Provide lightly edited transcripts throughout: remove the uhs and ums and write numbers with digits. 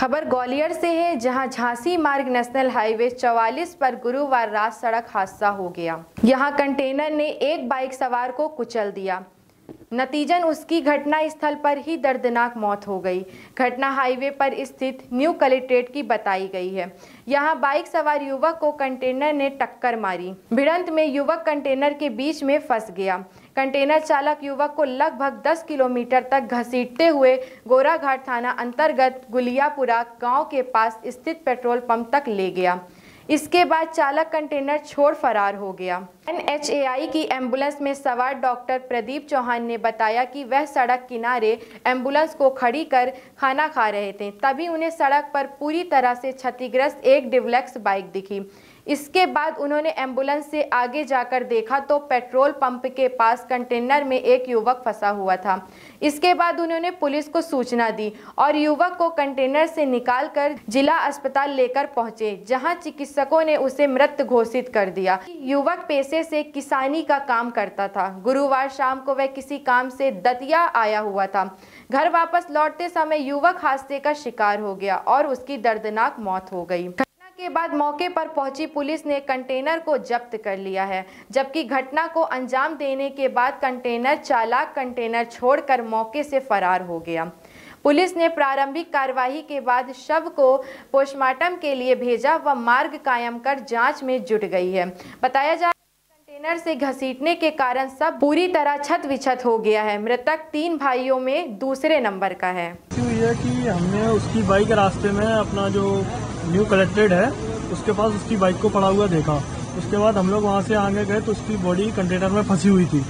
खबर ग्वालियर से है, जहां झांसी मार्ग नेशनल हाईवे 44 पर गुरुवार रात सड़क हादसा हो गया। यहां कंटेनर ने एक बाइक सवार को कुचल दिया। नतीजन उसकी घटना स्थल पर ही दर्दनाक मौत हो गई। घटना हाईवे पर स्थित न्यू कलेक्ट्रेट की बताई गई है। यहां बाइक सवार युवक को कंटेनर ने टक्कर मारी। भिड़ंत में युवक कंटेनर के बीच में फंस गया। कंटेनर चालक युवक को लगभग 10 किलोमीटर तक घसीटते हुए गोराघाट थाना अंतर्गत गुलियापुरा गांव के पास स्थित पेट्रोल पंप तक ले गया। इसके बाद चालक कंटेनर छोड़ फरार हो गया। NHAI की एम्बुलेंस में सवार डॉक्टर प्रदीप चौहान ने बताया कि वह सड़क किनारे एम्बुलेंस को खड़ी कर खाना खा रहे थे, तभी उन्हें सड़क पर पूरी तरह से क्षतिग्रस्त एक डिवलेक्स बाइक दिखी। इसके बाद उन्होंने एम्बुलेंस से आगे जाकर देखा तो पेट्रोल पंप के पास कंटेनर में एक युवक फंसा हुआ था। इसके बाद उन्होंने पुलिस को सूचना दी और युवक को कंटेनर से निकालकर जिला अस्पताल लेकर पहुंचे, जहां चिकित्सकों ने उसे मृत घोषित कर दिया। युवक पेशे से किसानी का काम करता था। गुरुवार शाम को वह किसी काम से दतिया आया हुआ था। घर वापस लौटते समय युवक हादसे का शिकार हो गया और उसकी दर्दनाक मौत हो गई। के बाद मौके पर पहुंची पुलिस ने कंटेनर को जब्त कर लिया है, जबकि घटना को अंजाम देने के बाद कंटेनर चालक कंटेनर छोड़कर मौके से फरार हो गया। पुलिस ने प्रारंभिक कार्रवाई के बाद शव को पोस्टमार्टम के लिए भेजा व मार्ग कायम कर जांच में जुट गई है। बताया जा कंटेनर से घसीटने के कारण सब पूरी तरह छत विछत हो गया है। मृतक 3 भाइयों में दूसरे नंबर का है। ये कि हमने उसकी बाइक रास्ते में अपना जो न्यू कलेक्ट्रेट है उसके पास उसकी बाइक को पड़ा हुआ देखा। उसके बाद हम लोग वहाँ से आगे गए तो उसकी बॉडी कंटेनर में फंसी हुई थी।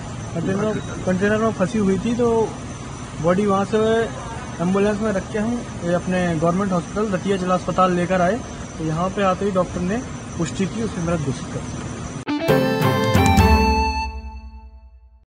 कंटेनर में फंसी हुई थी तो बॉडी वहाँ से एम्बुलेंस में रख के हम अपने गवर्नमेंट हॉस्पिटल दतिया जिला अस्पताल लेकर आए। तो यहाँ पे आते ही डॉक्टर ने पुष्टि की, उसे मृत घोषित कर दिया।